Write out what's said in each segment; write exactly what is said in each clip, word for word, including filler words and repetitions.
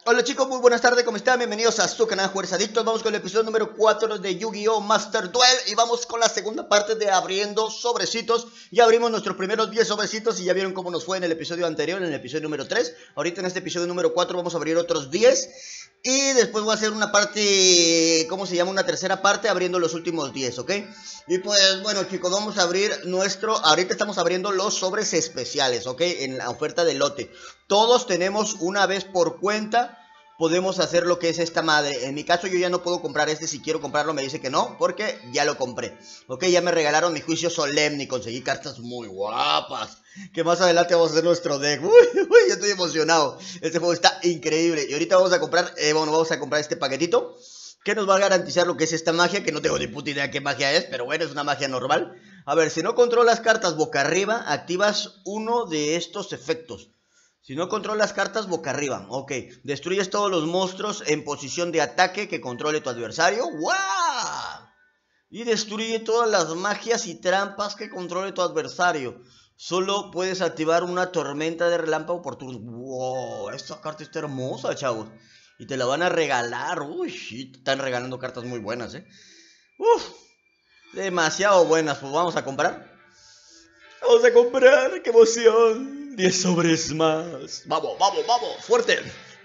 Hola chicos, muy buenas tardes, ¿cómo están? Bienvenidos a su canal Jugadores Adictos. Vamos con el episodio número cuatro de Yu-Gi-Oh! Master Duel. Y vamos con la segunda parte de abriendo sobrecitos. Ya abrimos nuestros primeros diez sobrecitos y ya vieron cómo nos fue en el episodio anterior, en el episodio número tres. Ahorita en este episodio número cuatro vamos a abrir otros diez. Y después voy a hacer una parte, ¿cómo se llama? Una tercera parte abriendo los últimos diez, ¿ok? Y pues bueno chicos, vamos a abrir nuestro, ahorita estamos abriendo los sobres especiales, ¿ok? En la oferta de lote. Todos tenemos una vez por cuenta, podemos hacer lo que es esta madre. En mi caso yo ya no puedo comprar este, si quiero comprarlo me dice que no, porque ya lo compré. Ok, ya me regalaron mi juicio solemne y conseguí cartas muy guapas. Que más adelante vamos a hacer nuestro deck. Uy, uy, ya estoy emocionado. Este juego está increíble. Y ahorita vamos a comprar, eh, bueno, vamos a comprar este paquetito que nos va a garantizar lo que es esta magia, que no tengo ni puta idea qué magia es, pero bueno, es una magia normal. A ver, si no controlas cartas boca arriba, activas uno de estos efectos. Si no controlas cartas boca arriba, ok. Destruyes todos los monstruos en posición de ataque que controle tu adversario. ¡Wow! Y destruye todas las magias y trampas que controle tu adversario. Solo puedes activar una tormenta de relámpago por turno. ¡Wow! Esta carta está hermosa, chavos. Y te la van a regalar. Uy, sí, te están regalando cartas muy buenas, eh. Uf, demasiado buenas. Pues vamos a comprar. Vamos a comprar, qué emoción. diez sobres más. Vamos, vamos, vamos, fuerte.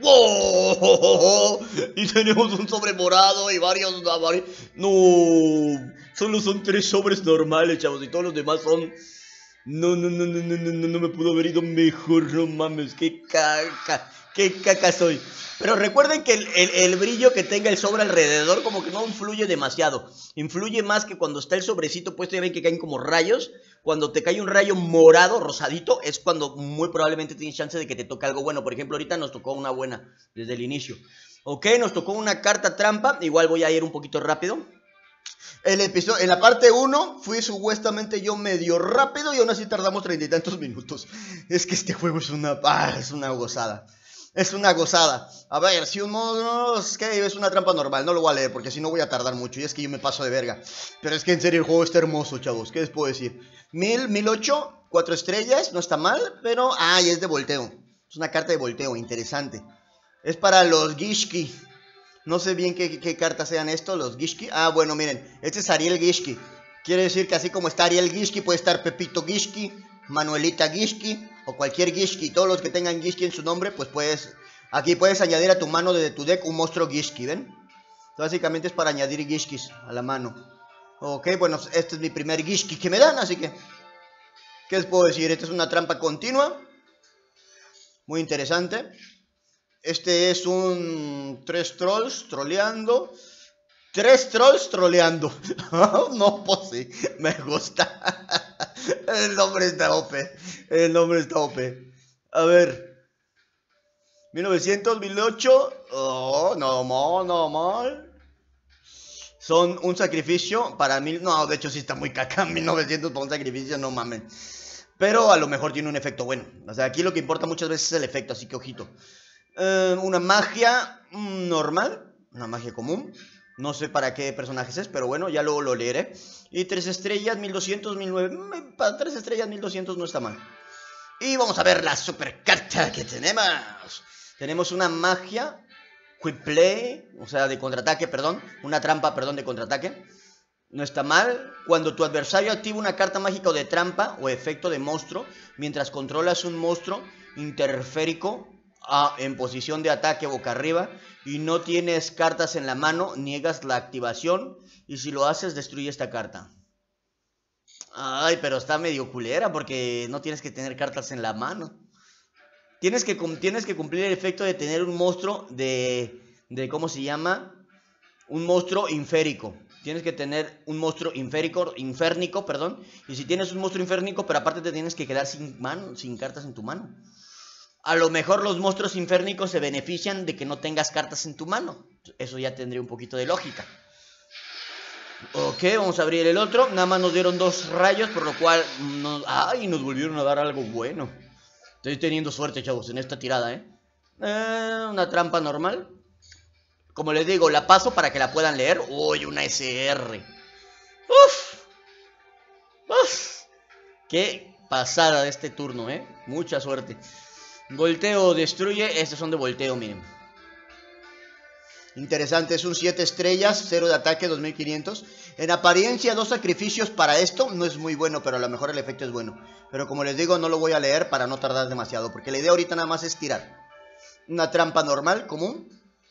¡Wow! Y tenemos un sobre morado y varios, varios. No, solo son tres sobres normales, chavos. Y todos los demás son. No, no, no, no, no, no, no, no me pudo haber ido mejor, no mames. Qué caca, qué caca soy. Pero recuerden que el, el, el brillo que tenga el sobre alrededor como que no influye demasiado. Influye más que cuando está el sobrecito puesto, ya ven que caen como rayos. Cuando te cae un rayo morado, rosadito, es cuando muy probablemente tienes chance de que te toque algo bueno. Por ejemplo, ahorita nos tocó una buena desde el inicio. Ok, nos tocó una carta trampa. Igual voy a ir un poquito rápido. El episodio, en la parte uno fui supuestamente yo medio rápido y aún así tardamos treinta y tantos minutos. Es que este juego es una, ah, es una gozada. Es una gozada. A ver, si un modo... Es que es una trampa normal, no lo voy a leer porque si no voy a tardar mucho. Y es que yo me paso de verga. Pero es que en serio el juego está hermoso, chavos. ¿Qué les puedo decir? Mil, mil ocho, cuatro estrellas, no está mal. Pero, ah, y es de volteo. Es una carta de volteo, interesante. Es para los Gishki. No sé bien qué, qué cartas sean estos, los Gishki. Ah, bueno, miren, este es Ariel Gishki. Quiere decir que así como está Ariel Gishki, puede estar Pepito Gishki, Manuelita Gishki o cualquier Gishki. Todos los que tengan Gishki en su nombre, pues puedes... Aquí puedes añadir a tu mano de tu deck un monstruo Gishki, ¿ven? Básicamente es para añadir Gishkis a la mano. Ok, bueno, este es mi primer Gishki que me dan, así que... ¿Qué les puedo decir? Esta es una trampa continua. Muy interesante. Este es un... Tres trolls troleando. Tres trolls troleando. No, pues sí, me gusta. El nombre está O P. El nombre está O P. A ver. mil novecientos, mil ocho. Oh, no mal, no mal. Son un sacrificio para mil. No, de hecho sí está muy caca. mil novecientos para un sacrificio, no mamen. Pero a lo mejor tiene un efecto bueno. O sea, aquí lo que importa muchas veces es el efecto, así que ojito. Uh, una magia normal, una magia común. No sé para qué personajes es, pero bueno, ya luego lo leeré. Y tres estrellas, mil doscientos, mil nueve. Para tres estrellas, mil doscientos no está mal. Y vamos a ver la super carta que tenemos. Tenemos una magia Quick Play, o sea, de contraataque, perdón. Una trampa, perdón, de contraataque. No está mal. Cuando tu adversario activa una carta mágica o de trampa o efecto de monstruo, mientras controlas un monstruo interférico Ah, en posición de ataque boca arriba y no tienes cartas en la mano, niegas la activación y si lo haces destruye esta carta. Ay, pero está medio culera porque no tienes que tener cartas en la mano. Tienes que, tienes que cumplir el efecto de tener un monstruo de, de ¿cómo se llama? Un monstruo inférico. Tienes que tener un monstruo inférico, inférnico, perdón. Y si tienes un monstruo inférnico, pero aparte te tienes que quedar sin mano, sin cartas en tu mano. A lo mejor los monstruos inférnicos se benefician de que no tengas cartas en tu mano. Eso ya tendría un poquito de lógica. Ok, vamos a abrir el otro. Nada más nos dieron dos rayos, por lo cual... Nos... ¡Ay! Nos volvieron a dar algo bueno. Estoy teniendo suerte, chavos, en esta tirada, ¿eh? eh una trampa normal. Como les digo, la paso para que la puedan leer. ¡Uy! Una S R. ¡Uf! ¡Uf! ¡Qué pasada de este turno, eh! Mucha suerte. Volteo destruye, estos son de volteo, miren. Interesante, es un siete estrellas, cero de ataque, dos mil quinientos. En apariencia, dos sacrificios para esto. No es muy bueno, pero a lo mejor el efecto es bueno. Pero como les digo, no lo voy a leer para no tardar demasiado, porque la idea ahorita nada más es tirar. Una trampa normal, común.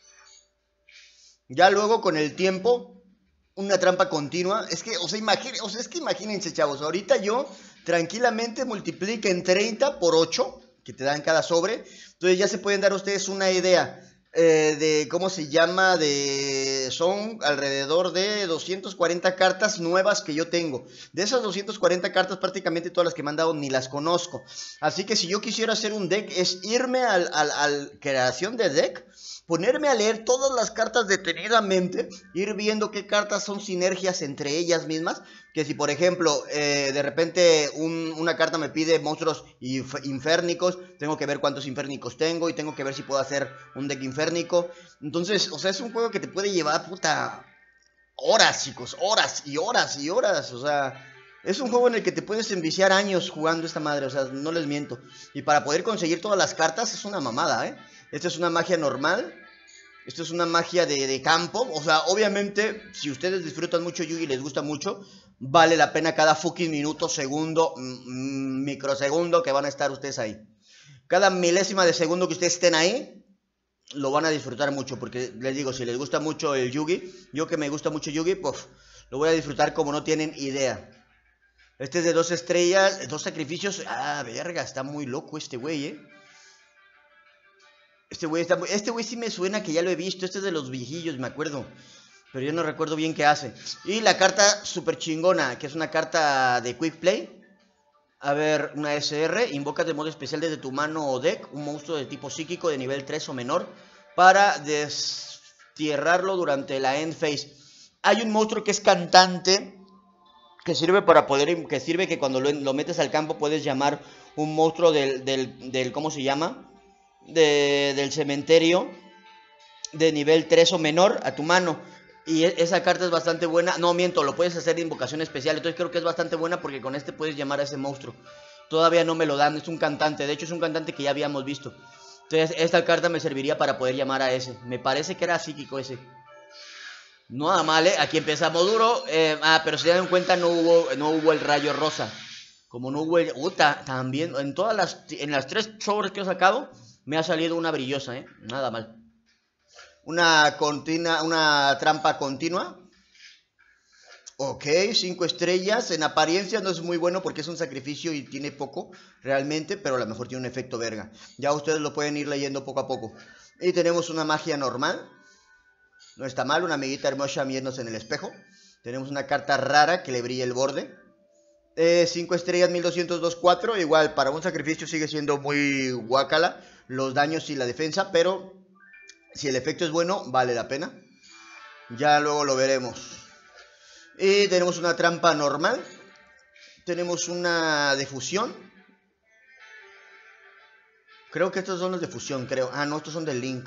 Ya luego con el tiempo, una trampa continua. Es que, o sea, imagine, o sea, es que imagínense, chavos. Ahorita yo tranquilamente multipliquen treinta por ocho, que te dan cada sobre. Entonces ya se pueden dar ustedes una idea. Eh, de cómo se llama, de son alrededor de doscientas cuarenta cartas nuevas que yo tengo. De esas doscientas cuarenta cartas, prácticamente todas las que me han dado ni las conozco. Así que si yo quisiera hacer un deck, es irme al, al, al creación de deck, ponerme a leer todas las cartas detenidamente, ir viendo qué cartas son sinergias entre ellas mismas. Que si por ejemplo, eh, de repente un, una carta me pide monstruos inférnicos, tengo que ver cuántos inférnicos tengo y tengo que ver si puedo hacer un deck inférnico. Entonces, o sea, es un juego que te puede llevar, puta, horas, chicos, horas y horas y horas. O sea, es un juego en el que te puedes enviciar años jugando esta madre, o sea, no les miento. Y para poder conseguir todas las cartas es una mamada, ¿eh? Esta es una magia normal. Esto es una magia de, de campo. O sea, obviamente, si ustedes disfrutan mucho Yu-Gi y les gusta mucho, vale la pena cada fucking minuto, segundo, mm, microsegundo que van a estar ustedes ahí. Cada milésima de segundo que ustedes estén ahí, lo van a disfrutar mucho. Porque les digo, si les gusta mucho el Yu-Gi, yo que me gusta mucho Yu-Gi, pues lo voy a disfrutar como no tienen idea. Este es de dos estrellas, dos sacrificios. Ah, verga, está muy loco este güey, eh. Este güey está muy... Este güey sí me suena que ya lo he visto. Este es de los viejillos, me acuerdo. Pero yo no recuerdo bien qué hace. Y la carta super chingona, que es una carta de Quick Play. A ver, una S R. Invocas de modo especial desde tu mano o deck un monstruo de tipo psíquico de nivel tres o menor para destierrarlo durante la end phase. Hay un monstruo que es cantante, que sirve para poder... Que sirve que cuando lo, lo metes al campo puedes llamar un monstruo del... del, del ¿cómo se llama? De, del cementerio de nivel tres o menor a tu mano. Y esa carta es bastante buena. No, miento, lo puedes hacer de invocación especial. Entonces creo que es bastante buena porque con este puedes llamar a ese monstruo. Todavía no me lo dan, es un cantante. De hecho es un cantante que ya habíamos visto. Entonces esta carta me serviría para poder llamar a ese. Me parece que era psíquico ese. No nada mal, ¿eh? Aquí empezamos duro. eh, Ah, pero si se dan cuenta no hubo, no hubo el rayo rosa. Como no hubo el... Uta, también en todas las... En las tres sobres que he sacado me ha salido una brillosa, ¿eh? Nada mal. Una continua, una trampa continua. Ok, cinco estrellas. En apariencia no es muy bueno porque es un sacrificio y tiene poco realmente, pero a lo mejor tiene un efecto verga. Ya ustedes lo pueden ir leyendo poco a poco. Y tenemos una magia normal. No está mal, una amiguita hermosa viéndose en el espejo. Tenemos una carta rara que le brilla el borde. cinco eh, estrellas, mil doscientos veinticuatro. Igual, para un sacrificio sigue siendo muy guacala los daños y la defensa, pero si el efecto es bueno, vale la pena. Ya luego lo veremos. Y tenemos una trampa normal. Tenemos una de fusión. Creo que estos son los de fusión, creo. Ah, no, estos son de link.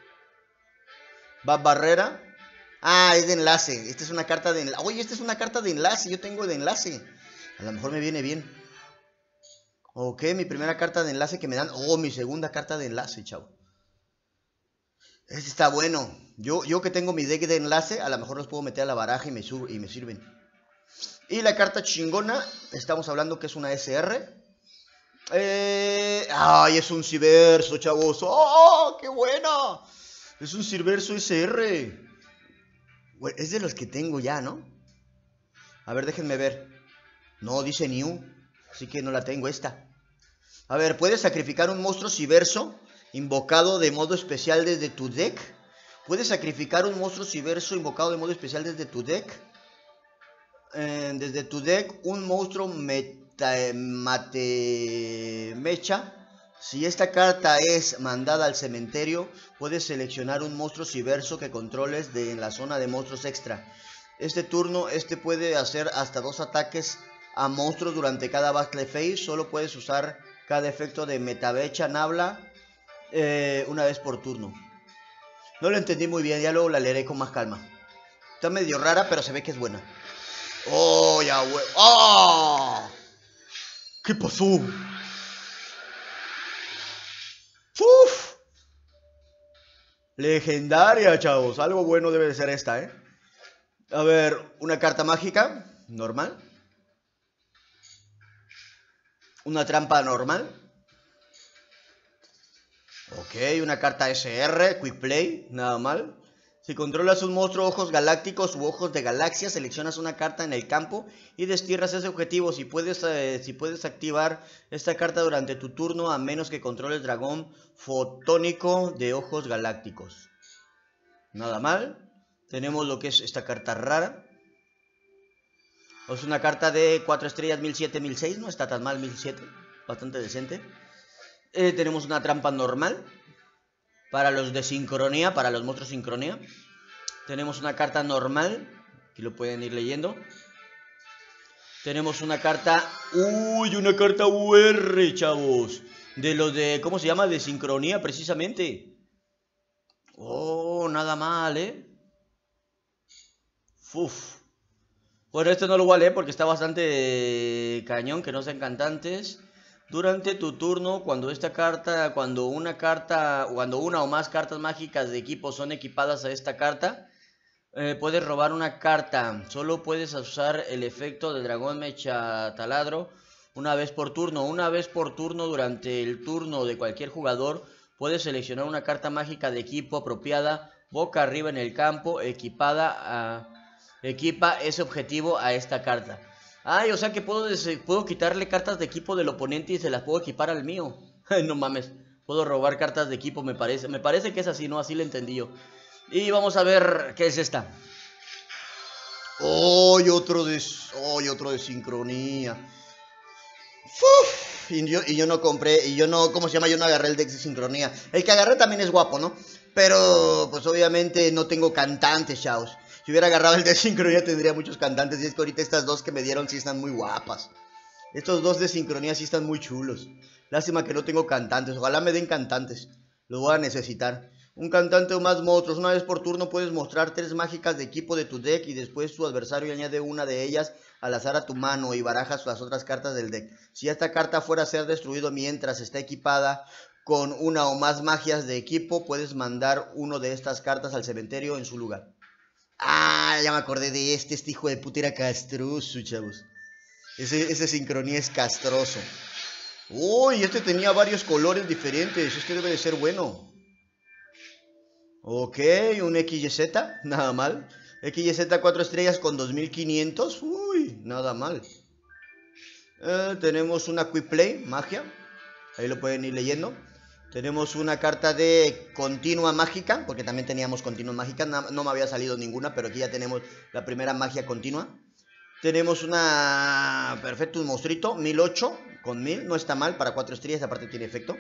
Va barrera. Ah, es de enlace. Esta es una carta de enlace. Oye, esta es una carta de enlace. Yo tengo de enlace. A lo mejor me viene bien. Ok, mi primera carta de enlace que me dan. Oh, mi segunda carta de enlace, chavo. Este está bueno. Yo, yo que tengo mi deck de enlace, a lo mejor los puedo meter a la baraja y me, sub, y me sirven. Y la carta chingona, estamos hablando que es una S R. Eh, ay, es un Civerso, chavos. ¡Oh, qué bueno! Es un Civerso S R. Bueno, es de los que tengo ya, ¿no? A ver, déjenme ver. No, dice New. Así que no la tengo esta. A ver, puedes sacrificar un monstruo Civerso invocado de modo especial desde tu deck. Puedes sacrificar un monstruo Civerso invocado de modo especial desde tu deck. Eh, desde tu deck, un monstruo meta, mate, mecha. Si esta carta es mandada al cementerio, puedes seleccionar un monstruo Civerso que controles de, en la zona de monstruos extra. Este turno, este puede hacer hasta dos ataques a monstruos durante cada battle phase. Solo puedes usar cada efecto de metabecha nabla eh, una vez por turno. No lo entendí muy bien, ya luego la leeré con más calma. Está medio rara, pero se ve que es buena. ¡Oh, ya, güey! ¡Oh! ¿Qué pasó? ¡Uf! Legendaria, chavos. Algo bueno debe de ser esta, ¿eh? A ver, una carta mágica. Normal. Una trampa normal. Ok, una carta S R, Quick Play, nada mal. Si controlas un monstruo ojos galácticos u ojos de galaxia, seleccionas una carta en el campo y destierras ese objetivo. Si puedes, eh, si puedes activar esta carta durante tu turno, a menos que controles dragón fotónico de ojos galácticos. Nada mal. Tenemos lo que es esta carta rara. Es una carta de cuatro estrellas, mil siete, mil seis. No está tan mal, mil siete. Bastante decente. Eh, tenemos una trampa normal. Para los de sincronía, para los monstruos sincronía. Tenemos una carta normal. Aquí lo pueden ir leyendo. Tenemos una carta... ¡Uy! Una carta U R, chavos. De los de... ¿Cómo se llama? De sincronía, precisamente. Oh, nada mal, ¿eh? Uf. Bueno, esto no lo voy a leer porque está bastante cañón, que no sean cantantes. Durante tu turno, cuando esta carta, cuando una carta, cuando una o más cartas mágicas de equipo son equipadas a esta carta, eh, puedes robar una carta. Solo puedes usar el efecto de dragón mecha taladro una vez por turno. Una vez por turno, durante el turno de cualquier jugador, puedes seleccionar una carta mágica de equipo apropiada, boca arriba en el campo, equipada a... Equipa ese objetivo a esta carta. Ay, o sea que puedo, puedo quitarle cartas de equipo del oponente y se las puedo equipar al mío. No mames, puedo robar cartas de equipo, me parece. Me parece que es así, ¿no? Así lo entendí yo. Y vamos a ver qué es esta. Oh, y otro de, oh, y otro de sincronía. Uf, y, yo, y yo no compré, y yo no, ¿cómo se llama? Yo no agarré el deck de sincronía. El que agarré también es guapo, ¿no? Pero, pues obviamente no tengo cantantes, chavos. Si hubiera agarrado el de sincronía tendría muchos cantantes. Y es que ahorita estas dos que me dieron sí están muy guapas. Estos dos de sincronía sí están muy chulos. Lástima que no tengo cantantes. Ojalá me den cantantes. Los voy a necesitar. Un cantante o más monstruos. Una vez por turno puedes mostrar tres mágicas de equipo de tu deck. Y después tu adversario añade una de ellas al azar a tu mano. Y barajas las otras cartas del deck. Si esta carta fuera a ser destruido mientras está equipada con una o más magias de equipo, puedes mandar uno de estas cartas al cementerio en su lugar. Ah, ya me acordé de este. Este hijo de puta era castroso, chavos. Ese, ese sincronía es castroso. Uy, este tenía varios colores diferentes. Este debe de ser bueno. Ok, un X Y Z. Nada mal. X Y Z cuatro estrellas con dos mil quinientos. Uy, nada mal. eh, Tenemos una Quick Play, magia. Ahí lo pueden ir leyendo. Tenemos una carta de continua mágica, porque también teníamos continua mágica, no, no me había salido ninguna, pero aquí ya tenemos la primera magia continua. Tenemos una perfecto, un monstruito, mil ocho con mil, no está mal, para cuatro estrellas, aparte tiene efecto.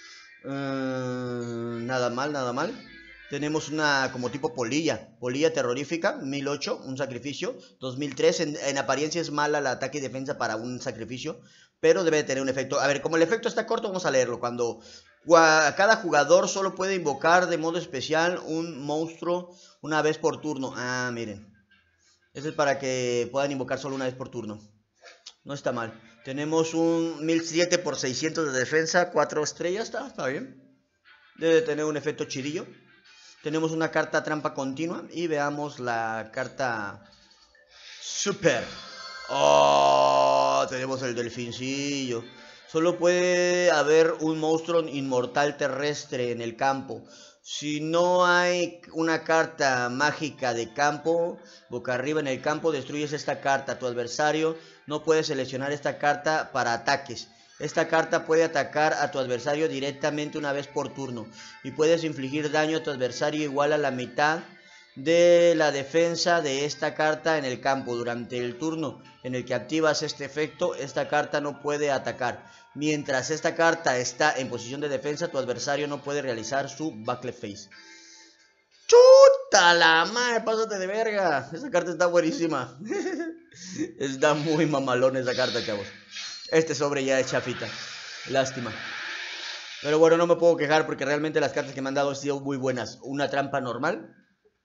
Uh, nada mal, nada mal. Tenemos una como tipo polilla, polilla terrorífica, mil ocho, un sacrificio, dos mil tres, en, en apariencia es mala el ataque y defensa para un sacrificio, pero debe de tener un efecto. A ver, como el efecto está corto, vamos a leerlo. Cuando cada jugador solo puede invocar de modo especial un monstruo una vez por turno. Ah, miren. Eso es para que puedan invocar solo una vez por turno. No está mal. Tenemos un mil siete por seiscientos de defensa, cuatro estrellas, está, está bien. Debe tener un efecto chidillo. Tenemos una carta trampa continua y veamos la carta super. Oh, tenemos el delfincillo. Solo puede haber un monstruo inmortal terrestre en el campo. Si no hay una carta mágica de campo, boca arriba en el campo, destruyes esta carta. Tu adversario no puede seleccionar esta carta para ataques. Esta carta puede atacar a tu adversario directamente una vez por turno. Y puedes infligir daño a tu adversario igual a la mitad de la defensa de esta carta en el campo. Durante el turno en el que activas este efecto, esta carta no puede atacar. Mientras esta carta está en posición de defensa, tu adversario no puede realizar su Buckle Face. ¡Chuta la madre! ¡Pásate de verga! Esa carta está buenísima. Está muy mamalón esa carta, chavos. Este sobre ya es chafita. Lástima. Pero bueno, no me puedo quejar porque realmente las cartas que me han dado han sido muy buenas. Una trampa normal.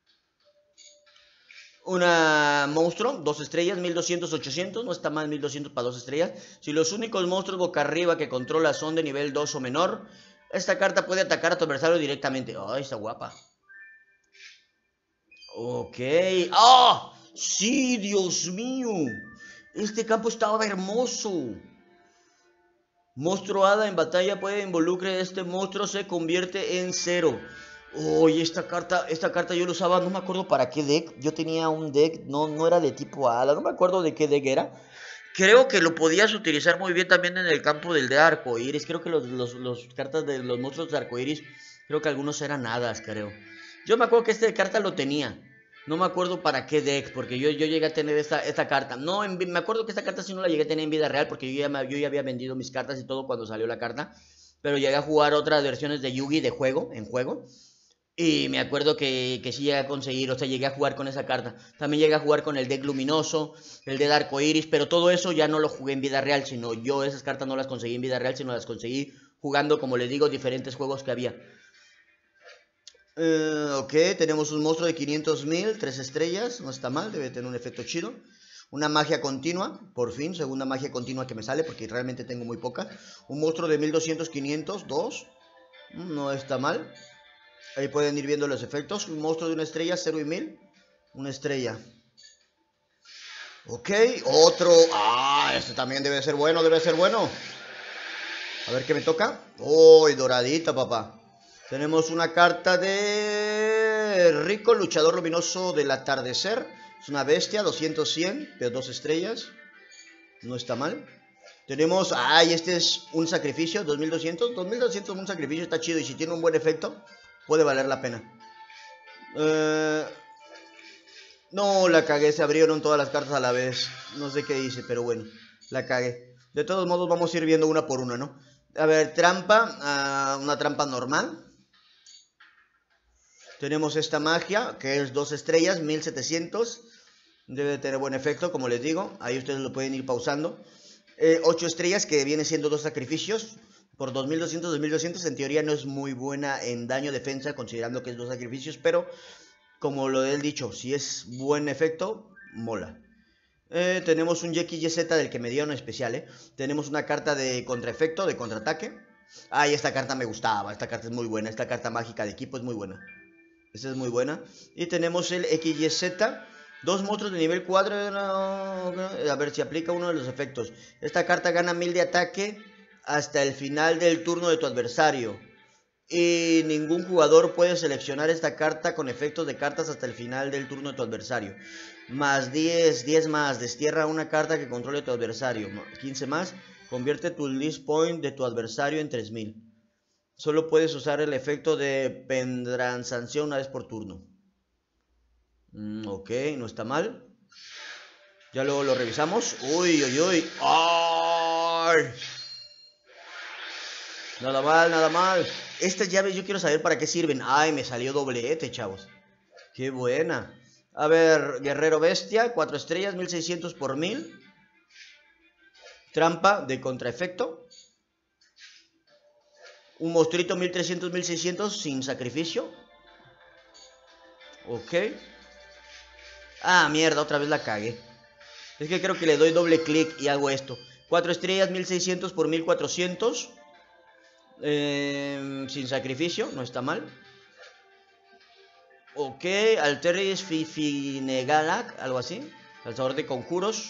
Una monstruo, dos estrellas, mil doscientos, ochocientos, no está mal mil doscientos para dos estrellas. Si los únicos monstruos boca arriba que controlas son de nivel dos o menor, esta carta puede atacar a tu adversario directamente. Ay, está guapa. Ok. ¡Ah! ¡Sí, Dios mío! Este campo estaba hermoso. Monstruo hada en batalla puede involucre este monstruo se convierte en cero. Oye, esta carta, esta carta yo la usaba, no me acuerdo para qué deck. Yo tenía un deck, no, no era de tipo hada, no me acuerdo de qué deck era. Creo que lo podías utilizar muy bien también en el campo del de arcoiris. Creo que los, los, los cartas de los monstruos de arcoiris, creo que algunos eran hadas, creo. Yo me acuerdo que este carta lo tenía. No me acuerdo para qué deck, porque yo, yo llegué a tener esta, esta carta. No, en, me acuerdo que esta carta sí no la llegué a tener en vida real, porque yo ya, me, yo ya había vendido mis cartas y todo cuando salió la carta. Pero llegué a jugar otras versiones de Yugi de juego, en juego. Y me acuerdo que, que sí llegué a conseguir, o sea, llegué a jugar con esa carta. También llegué a jugar con el deck luminoso, el deck arcoiris, pero todo eso ya no lo jugué en vida real, sino yo esas cartas no las conseguí en vida real, sino las conseguí jugando, como les digo, diferentes juegos que había. Uh, ok, tenemos un monstruo de quinientos mil, tres estrellas, no está mal, debe tener un efecto chido. Una magia continua, por fin, segunda magia continua que me sale, porque realmente tengo muy poca. Un monstruo de mil doscientos, quinientos, dos, no está mal. Ahí pueden ir viendo los efectos. Un monstruo de una estrella, cero y mil, una estrella. Ok, otro, ah, este también debe ser bueno, debe ser bueno. A ver qué me toca. Uy, oh, doradita, papá. Tenemos una carta de Rico, luchador luminoso del atardecer. Es una bestia, doscientos, cien, de dos estrellas. No está mal. Tenemos, ay, este es un sacrificio, dos mil doscientos. dos mil doscientos un sacrificio, está chido. Y si tiene un buen efecto, puede valer la pena. Eh, no, la cagué, se abrieron todas las cartas a la vez. No sé qué hice, pero bueno, la cagué. De todos modos, vamos a ir viendo una por una, ¿no? A ver, trampa, uh, una trampa normal. Tenemos esta magia, que es dos estrellas, mil setecientos. Debe tener buen efecto, como les digo. Ahí ustedes lo pueden ir pausando. Eh, ocho estrellas, que viene siendo dos sacrificios. Por dos mil doscientos, dos mil doscientos. En teoría no es muy buena en daño defensa, considerando que es dos sacrificios. Pero, como lo he dicho, si es buen efecto, mola. Eh, tenemos un X Y Z del que me dieron especial, ¿eh? Tenemos una carta de contraefecto, de contraataque. Ay, esta carta me gustaba. Esta carta es muy buena. Esta carta mágica de equipo es muy buena. Esta es muy buena. Y tenemos el X Y Z. Dos monstruos de nivel cuatro. A ver si aplica uno de los efectos. Esta carta gana mil de ataque hasta el final del turno de tu adversario. Y ningún jugador puede seleccionar esta carta con efectos de cartas hasta el final del turno de tu adversario. Más diez, diez más. Destierra una carta que controle tu adversario. quince más. Convierte tu list point de tu adversario en tres mil. Solo puedes usar el efecto de Pendransanción una vez por turno. Mm, ok, no está mal. Ya luego lo revisamos. Uy, uy, uy. ¡Ay! Nada mal, nada mal. Estas llaves yo quiero saber para qué sirven. Ay, me salió doblete, chavos. Qué buena. A ver, Guerrero Bestia, cuatro estrellas, mil seiscientos por mil. Trampa de contraefecto. Un monstruito mil trescientos, mil seiscientos sin sacrificio. Ok. Ah, mierda, otra vez la cagué. Es que creo que le doy doble clic y hago esto. cuatro estrellas, mil seiscientos por mil cuatrocientos. Eh, sin sacrificio, no está mal. Ok, Alteris Fifinegalak, algo así. Lanzador de conjuros.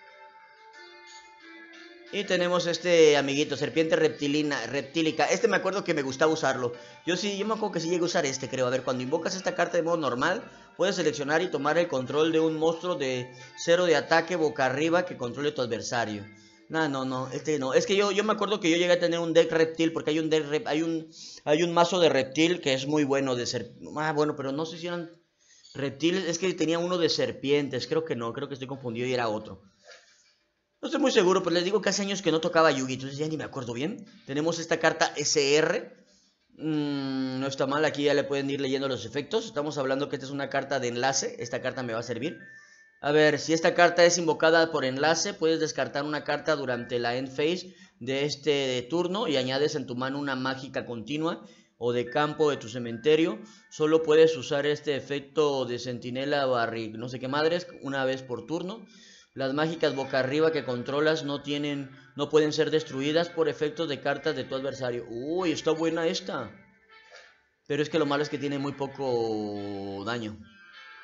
Y tenemos este amiguito, serpiente reptilina, reptílica. Este me acuerdo que me gustaba usarlo. Yo sí, yo me acuerdo que sí llegué a usar este, creo. A ver, cuando invocas esta carta de modo normal, puedes seleccionar y tomar el control de un monstruo de cero de ataque boca arriba que controle tu adversario. No, no, no, este no. Es que yo, yo me acuerdo que yo llegué a tener un deck reptil, porque hay un deck rep, hay un hay un mazo de reptil que es muy bueno de ser. Ah, bueno, pero no sé si eran reptiles, es que tenía uno de serpientes, creo que no, creo que estoy confundido y era otro. No estoy muy seguro, pero les digo que hace años que no tocaba Yugi, entonces ya ni me acuerdo bien. Tenemos esta carta S R. Mm, no está mal, aquí ya le pueden ir leyendo los efectos. Estamos hablando que esta es una carta de enlace. Esta carta me va a servir. A ver, si esta carta es invocada por enlace, puedes descartar una carta durante la end phase de este turno y añades en tu mano una mágica continua o de campo de tu cementerio. Solo puedes usar este efecto de sentinela barric, no sé qué madres, una vez por turno. Las mágicas boca arriba que controlas no tienen, no pueden ser destruidas por efectos de cartas de tu adversario. Uy, está buena esta. Pero es que lo malo es que tiene muy poco daño.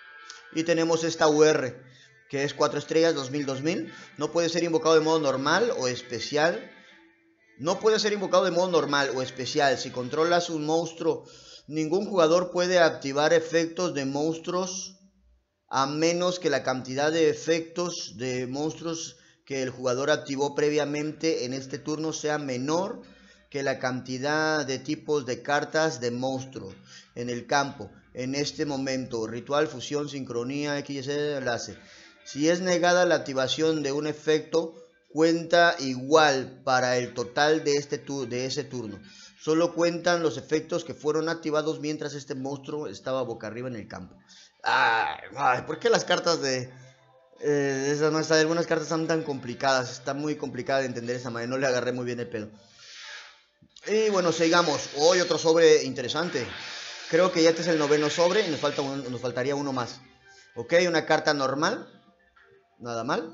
Y tenemos esta U R, que es cuatro estrellas, dos mil, dos mil. No puede ser invocado de modo normal o especial. No puede ser invocado de modo normal o especial. Si controlas un monstruo, ningún jugador puede activar efectos de monstruos a menos que la cantidad de efectos de monstruos que el jugador activó previamente en este turno sea menor que la cantidad de tipos de cartas de monstruo en el campo. En este momento, ritual, fusión, sincronía, X Y Z, enlace. Si es negada la activación de un efecto, cuenta igual para el total de, este tu de ese turno. Solo cuentan los efectos que fueron activados mientras este monstruo estaba boca arriba en el campo. Ay, ay, ¿por qué las cartas de... Eh, esas no están, algunas cartas están tan complicadas? Está muy complicada de entender esa manera. No le agarré muy bien el pedo. Y bueno, sigamos. Hoy otro sobre interesante. Creo que ya este es el noveno sobre y nos, falta un, nos faltaría uno más. Ok, una carta normal. Nada mal.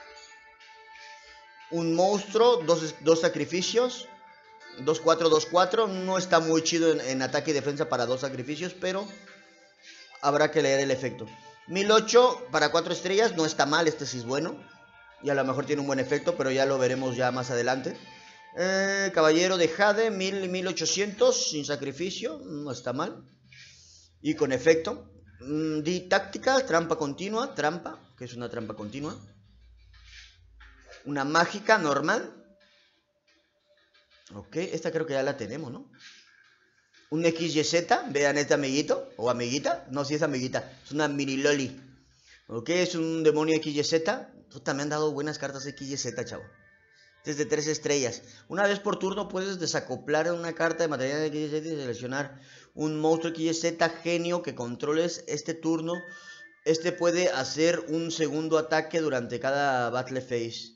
Un monstruo, dos, dos sacrificios. dos cuatro, dos cuatro. No está muy chido en, en ataque y defensa para dos sacrificios, pero habrá que leer el efecto. mil ocho para cuatro estrellas. No está mal, este sí es bueno. Y a lo mejor tiene un buen efecto, pero ya lo veremos ya más adelante. Eh, Caballero de Jade, mil, mil ochocientos, sin sacrificio, no está mal. Y con efecto. Mm, di táctica, trampa continua, trampa, que es una trampa continua. Una mágica normal. Ok, esta creo que ya la tenemos, ¿no? Un X Y Z, vean este amiguito, o amiguita, no, si es amiguita, es una mini loli. Ok, es un demonio X Y Z. Puta, me han dado buenas cartas X Y Z, chavo. Desde tres estrellas. Una vez por turno puedes desacoplar una carta de material de X Y Z y seleccionar un monstruo X Y Z genio que controles este turno. Este puede hacer un segundo ataque durante cada battle phase.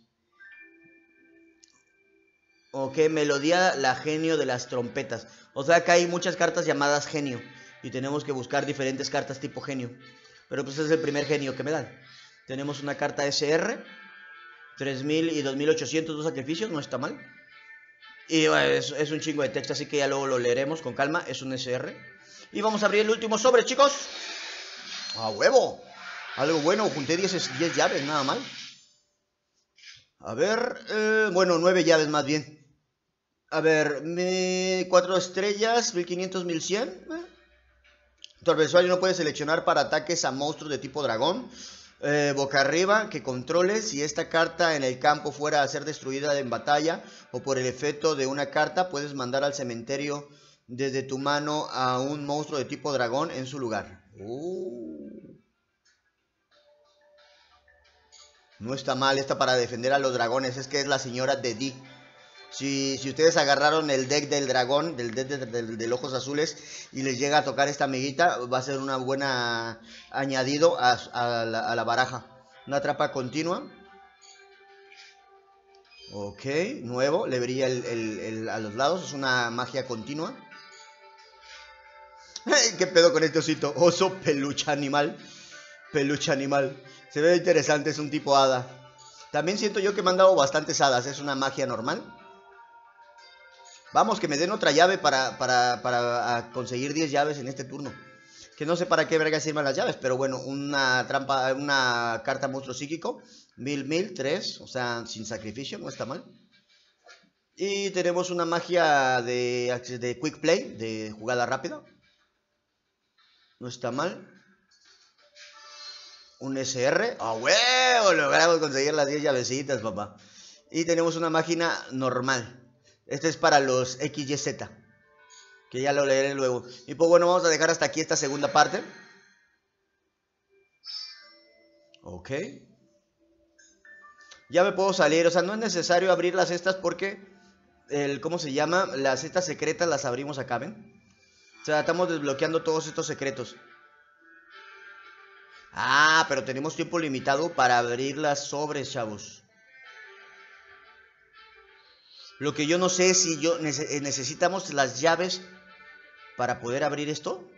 Ok, melodía la genio de las trompetas. O sea que hay muchas cartas llamadas genio. Y tenemos que buscar diferentes cartas tipo genio. Pero pues es el primer genio que me dan. Tenemos una carta S R. tres mil y dos mil ochocientos, dos sacrificios, no está mal. Y bueno, es, es un chingo de texto, así que ya luego lo leeremos con calma. Es un S R. Y vamos a abrir el último sobre, chicos. ¡A huevo! Algo bueno, junté diez llaves, nada mal. A ver, eh, bueno, nueve llaves más bien. A ver, cuatro estrellas, mil quinientos, mil cien. Eh. Tu adversario no puede seleccionar para ataques a monstruos de tipo dragón. Eh, boca arriba, que controle si esta carta en el campo fuera a ser destruida en batalla o por el efecto de una carta, puedes mandar al cementerio desde tu mano a un monstruo de tipo dragón en su lugar. Uh. No está mal esta para defender a los dragones, es que es la señora de D. Si, si ustedes agarraron el deck del dragón, del deck de, de, de, de ojos azules, y les llega a tocar esta amiguita, va a ser una buena añadido a, a, la, a la baraja. Una trampa continua. Ok, nuevo, le brilla el, el, el, a los lados, es una magia continua. ¿Qué pedo con este osito? Oso peluche animal. Peluche animal. Se ve interesante, es un tipo hada. También siento yo que me han dado bastantes hadas, es una magia normal. Vamos, que me den otra llave para, para, para conseguir diez llaves en este turno. Que no sé para qué verga sirvan las llaves, pero bueno, una trampa, una carta monstruo psíquico. Mil, mil, tres, o sea, sin sacrificio, no está mal. Y tenemos una magia de, de quick play, de jugada rápida. No está mal. Un S R. ¡Ah, oh, huevo! Logramos conseguir las diez llavecitas, papá. Y tenemos una máquina normal. Este es para los X Y Z, que ya lo leeré luego. Y pues bueno, vamos a dejar hasta aquí esta segunda parte. Ok. Ya me puedo salir, o sea, no es necesario abrir las cestas porque el, ¿cómo se llama? Las cestas secretas las abrimos acá, ¿ven? O sea, estamos desbloqueando todos estos secretos. Ah, pero tenemos tiempo limitado para abrir las sobres, chavos. Lo que yo no sé es si yo nece necesitamos las llaves para poder abrir esto.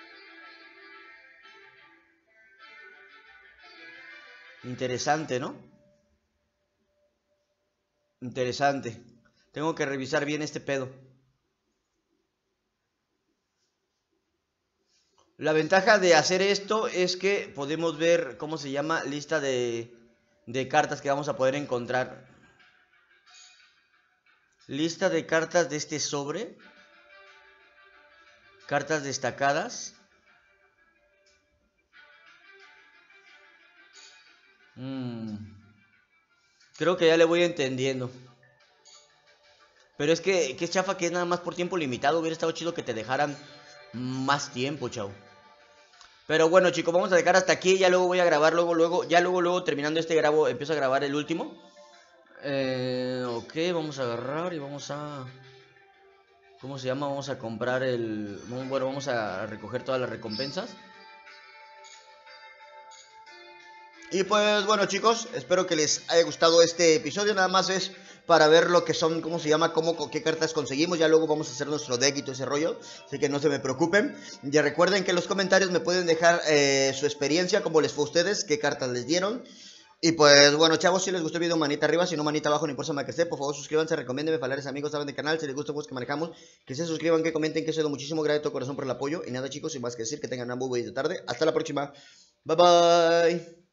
Interesante, ¿no? Interesante. Tengo que revisar bien este pedo. La ventaja de hacer esto es que podemos ver, ¿cómo se llama? Lista de, de cartas que vamos a poder encontrar. Lista de cartas de este sobre. Cartas destacadas. Mm, creo que ya le voy entendiendo. Pero es que, que es chafa que es nada más por tiempo limitado. Hubiera estado chido que te dejaran más tiempo, chao. Pero bueno, chicos, vamos a dejar hasta aquí. Ya luego voy a grabar, luego, luego, ya luego, luego, terminando este grabo, empiezo a grabar el último. Eh, ok, vamos a agarrar y vamos a... ¿Cómo se llama? Vamos a comprar el... Bueno, vamos a recoger todas las recompensas. Y pues bueno, chicos, espero que les haya gustado este episodio. Nada más es para ver lo que son, ¿cómo se llama? Cómo, qué cartas conseguimos. Ya luego vamos a hacer nuestro deck y todo ese rollo. Así que no se me preocupen. Ya recuerden que en los comentarios me pueden dejar eh, su experiencia, cómo les fue a ustedes, qué cartas les dieron. Y pues bueno, chavos, si les gustó el video, manita arriba, si no, manita abajo, no importa que esté. Por favor, suscríbanse, recomiéndenme, falares amigos, saben del canal. Si les gusta pues que manejamos, que se suscriban, que comenten, que se lo muchísimo. Gracias de todo corazón por el apoyo. Y nada, chicos, sin más que decir, que tengan una muy buena tarde. Hasta la próxima. Bye bye.